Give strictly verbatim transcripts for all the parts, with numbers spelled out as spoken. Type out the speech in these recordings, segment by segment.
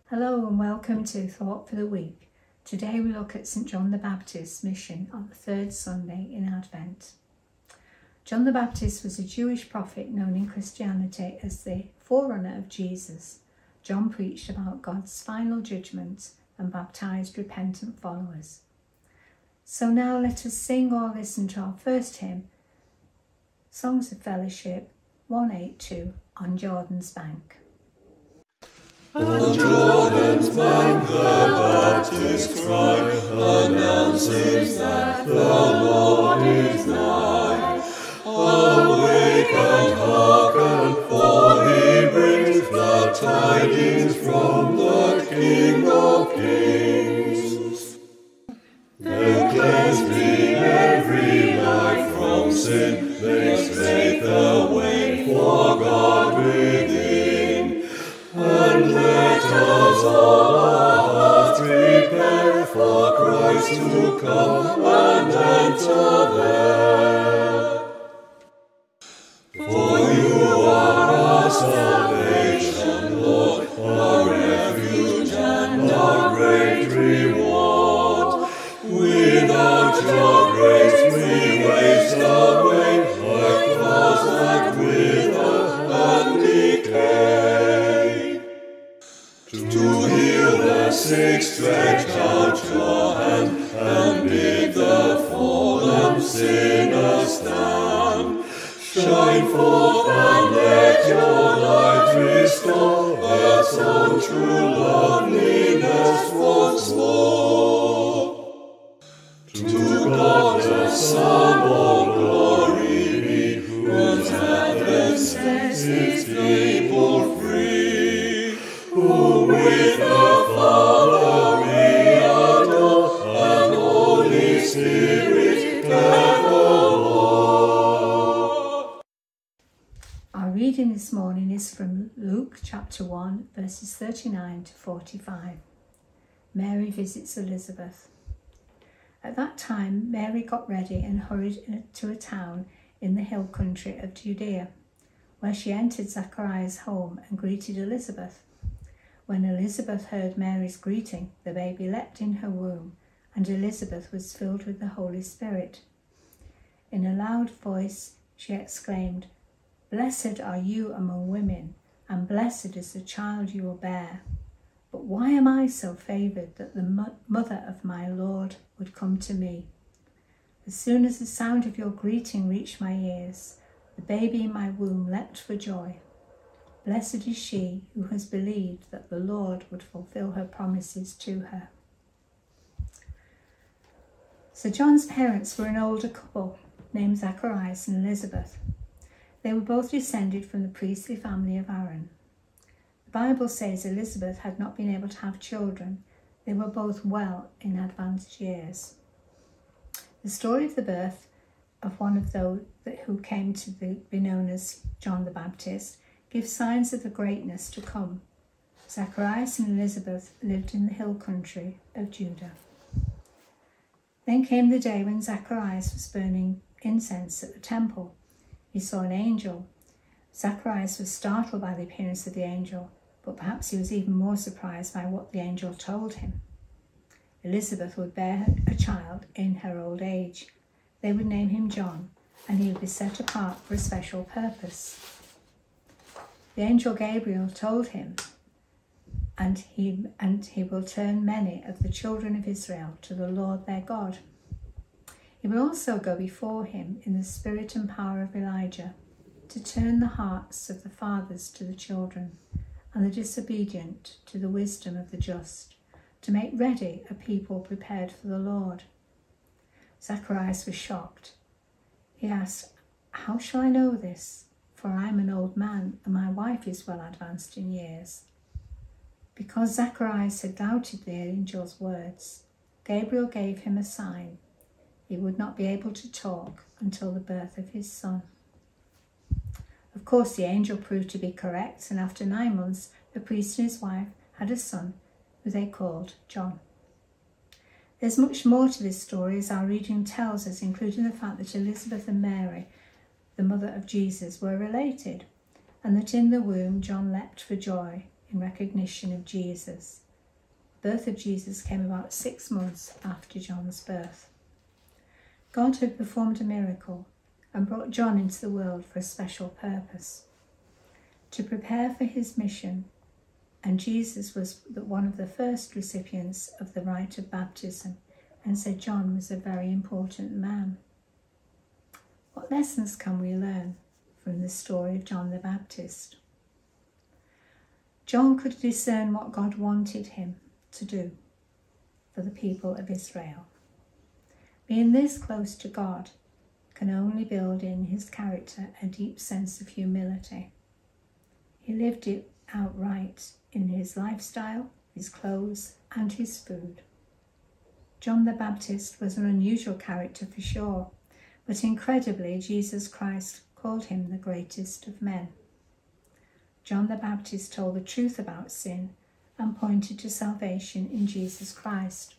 Hello and welcome to Thought for the Week. Today we look at Saint John the Baptist's mission on the third Sunday in Advent. John the Baptist was a Jewish prophet known in Christianity as the forerunner of Jesus. John preached about God's final judgment and baptised repentant followers. So now let us sing or listen to our first hymn, Songs of Fellowship one eighty-two, On Jordan's Bank. On Jordan's bank the Baptist cry announces that the Lord is nigh. Awake and hearken, for he brings glad tidings from the King of Kings. Then cleanse me every life from sin, makes faith a way for God within. And let us all our hearts prepare for Christ to come and enter there. For you are our salvation, Lord, our refuge and our great reward. Without your grace we waste away like flowers that wither and decay. To heal the sick, stretch out your hand, and bid the fallen sinner stand. Shine forth and let your light restore us on true loveliness once more. To God the Son all glory be, whose heaven sets his people free. Who with the Father we adore, and Holy Spirit evermore. Our reading this morning is from Luke chapter one, verses thirty-nine to forty-five. Mary visits Elizabeth. At that time, Mary got ready and hurried to a town in the hill country of Judea, where she entered Zachariah's home and greeted Elizabeth. When Elizabeth heard Mary's greeting, the baby leapt in her womb, and Elizabeth was filled with the Holy Spirit. In a loud voice she exclaimed, "Blessed are you among women, and blessed is the child you will bear. But why am I so favoured that the mo- mother of my Lord would come to me? As soon as the sound of your greeting reached my ears, the baby in my womb leapt for joy. Blessed is she who has believed that the Lord would fulfill her promises to her." So John's parents were an older couple named Zacharias and Elizabeth. They were both descended from the priestly family of Aaron. The Bible says Elizabeth had not been able to have children. They were both well in advanced years. The story of the birth of one of those who came to be known as John the Baptist gives signs of the greatness to come. Zacharias and Elizabeth lived in the hill country of Judah. Then came the day when Zacharias was burning incense at the temple. He saw an angel. Zacharias was startled by the appearance of the angel, but perhaps he was even more surprised by what the angel told him. Elizabeth would bear a child in her old age. They would name him John, and he would be set apart for a special purpose. The angel Gabriel told him, and he, and he will turn many of the children of Israel to the Lord their God. He will also go before him in the spirit and power of Elijah, to turn the hearts of the fathers to the children, and the disobedient to the wisdom of the just, to make ready a people prepared for the Lord. Zacharias was shocked. He asked, "How shall I know this? For I am an old man, and my wife is well advanced in years." Because Zacharias had doubted the angel's words, Gabriel gave him a sign. He would not be able to talk until the birth of his son. Of course, the angel proved to be correct, and after nine months, the priest and his wife had a son, who they called John. There's much more to this story, as our reading tells us, including the fact that Elizabeth and Mary, the mother of Jesus, were related, and that in the womb John leapt for joy in recognition of Jesus. The birth of Jesus came about six months after John's birth. God had performed a miracle and brought John into the world for a special purpose, to prepare for his mission, and Jesus was one of the first recipients of the rite of baptism, and so John was a very important man. What lessons can we learn from the story of John the Baptist? John could discern what God wanted him to do for the people of Israel. Being this close to God can only build in his character a deep sense of humility. He lived it outright in his lifestyle, his clothes, and his food. John the Baptist was an unusual character for sure, but incredibly Jesus Christ called him the greatest of men. John the Baptist told the truth about sin and pointed to salvation in Jesus Christ.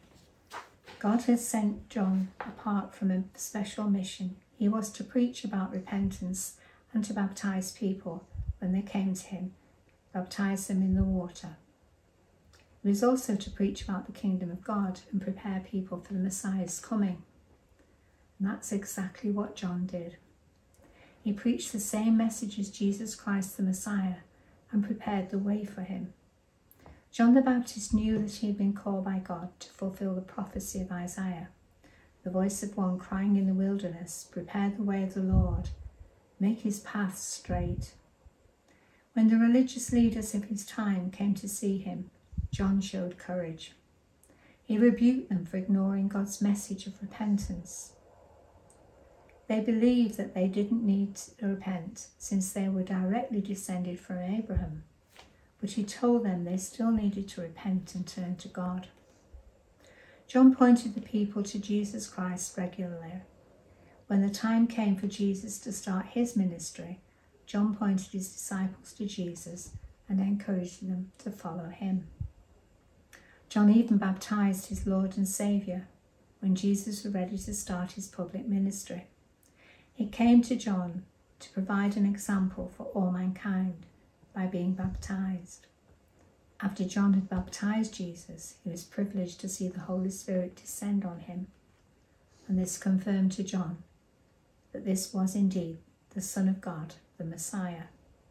God had sent John apart from a special mission. He was to preach about repentance and to baptize people when they came to him, baptize them in the water. He was also to preach about the kingdom of God and prepare people for the Messiah's coming. And that's exactly what John did. He preached the same message as Jesus Christ the Messiah and prepared the way for him. John the Baptist knew that he had been called by God to fulfill the prophecy of Isaiah, the voice of one crying in the wilderness, "Prepare the way of the Lord, make his paths straight." When the religious leaders of his time came to see him, John showed courage. He rebuked them for ignoring God's message of repentance. They believed that they didn't need to repent since they were directly descended from Abraham, but he told them they still needed to repent and turn to God. John pointed the people to Jesus Christ regularly. When the time came for Jesus to start his ministry, John pointed his disciples to Jesus and encouraged them to follow him. John even baptized his Lord and Saviour when Jesus was ready to start his public ministry. He came to John to provide an example for all mankind by being baptized. After John had baptized Jesus, he was privileged to see the Holy Spirit descend on him, and this confirmed to John that this was indeed the Son of God, the Messiah.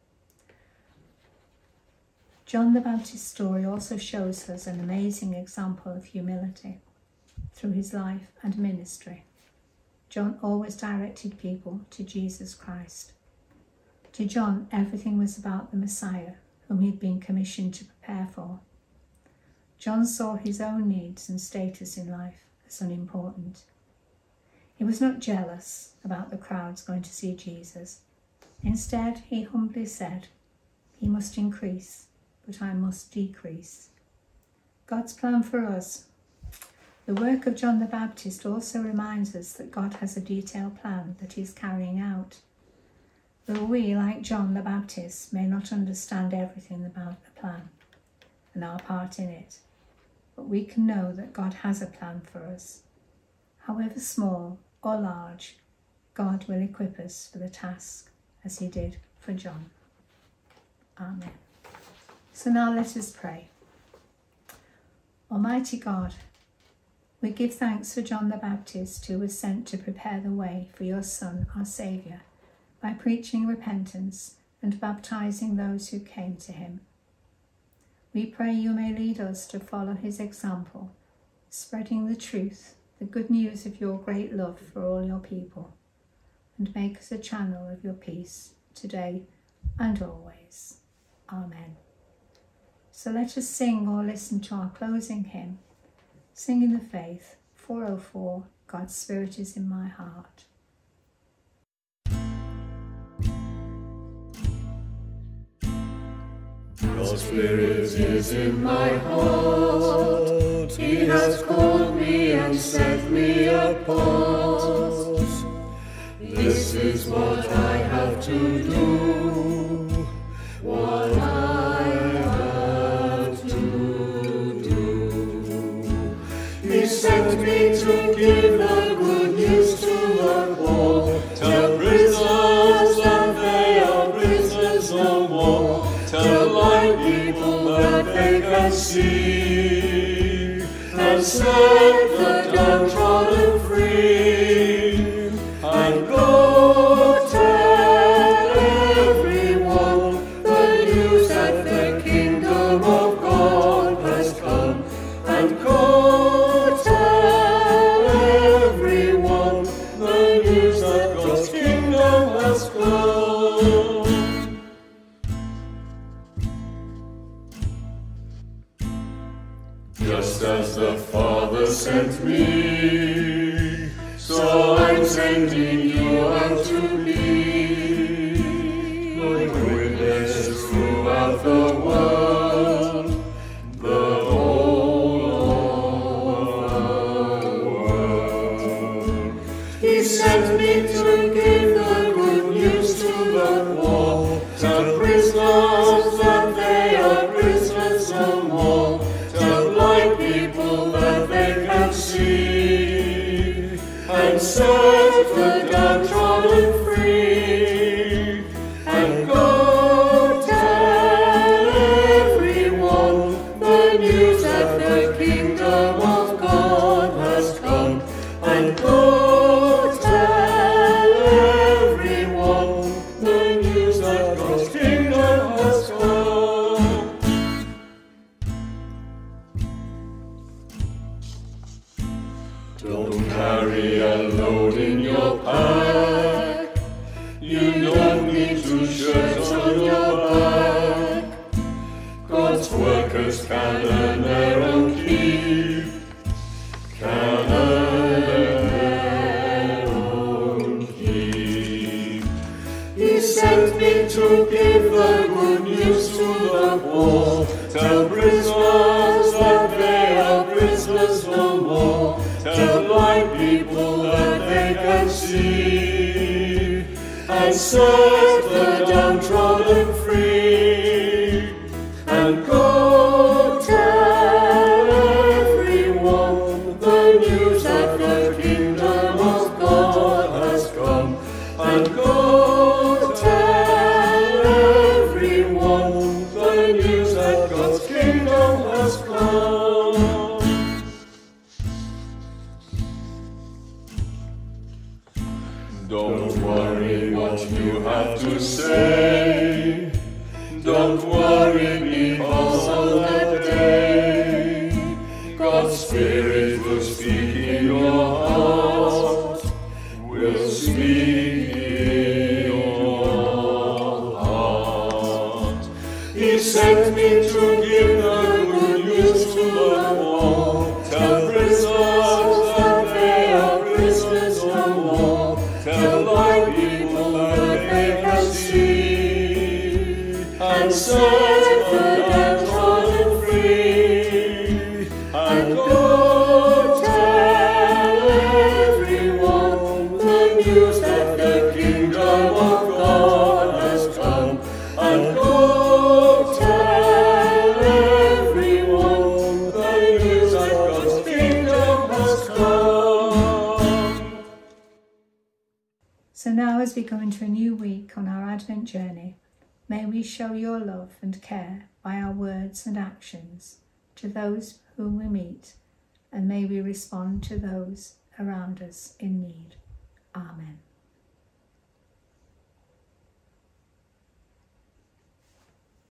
John the Baptist's story also shows us an amazing example of humility through his life and ministry. John always directed people to Jesus Christ. To John, everything was about the Messiah, whom he had been commissioned to prepare for. John saw his own needs and status in life as unimportant. He was not jealous about the crowds going to see Jesus. Instead, he humbly said, "He must increase, but I must decrease." God's plan for us. The work of John the Baptist also reminds us that God has a detailed plan that he is carrying out. Though we, like John the Baptist, may not understand everything about the plan and our part in it, but we can know that God has a plan for us. However small or large, God will equip us for the task as he did for John. Amen. So now let us pray. Almighty God, we give thanks for John the Baptist, who was sent to prepare the way for your Son, our Saviour, by preaching repentance and baptizing those who came to him. We pray you may lead us to follow his example, spreading the truth, the good news of your great love for all your people, and make us a channel of your peace today and always. Amen. So let us sing or listen to our closing hymn, Sing in the Faith, four oh four, God's Spirit is in my heart. God's Spirit is in my heart, he has called me and set me apart. This is what I have to do, what I have to do. He sent me to give the good news to the poor, tell prisoners that they are prisoners no more, tell blind people can see, and set the downtrodden free, and go tell everyone the news that the kingdom of God has come, and go tell everyone the news that God's kingdom has come. Just as the Father sent me, so I'm sending you unto me, my witness throughout the world, the whole of the world. He sent me to give the good news to the poor, tell prisoners that they are prisoners no more, tell blind people that they can see, and set the downtrodden free, and go tell everyone the news that the kingdom of God has come, and go tell everyone the news that God's kingdom has come. Don't carry a load in your pack, you don't need two shirts on your back. God's workers can earn their own keep, can earn their own keep. He sent me to give the good news to the poor, tell prisoners that they are prisoners no more, tell blind people that they can see, and set the downtrodden free, and go tell everyone the news that the kingdom of God has come, and go tell everyone the news that God's kingdom has come. Don't worry what you have to say, don't worry because on that day, God's Spirit will speak in your heart, will speak in your heart. He sent me to give the good news to the poor, tell prisoners that they are prisoners no more, tell blind people that they can see, and set the downtrodden free, and go tell everyone the news that the kingdom of God has come, and go tell everyone the news that God's kingdom has come. So now, as we go into a new week on our Advent journey, may we show your love and care by our words and actions to those whom we meet, and may we respond to those around us in need.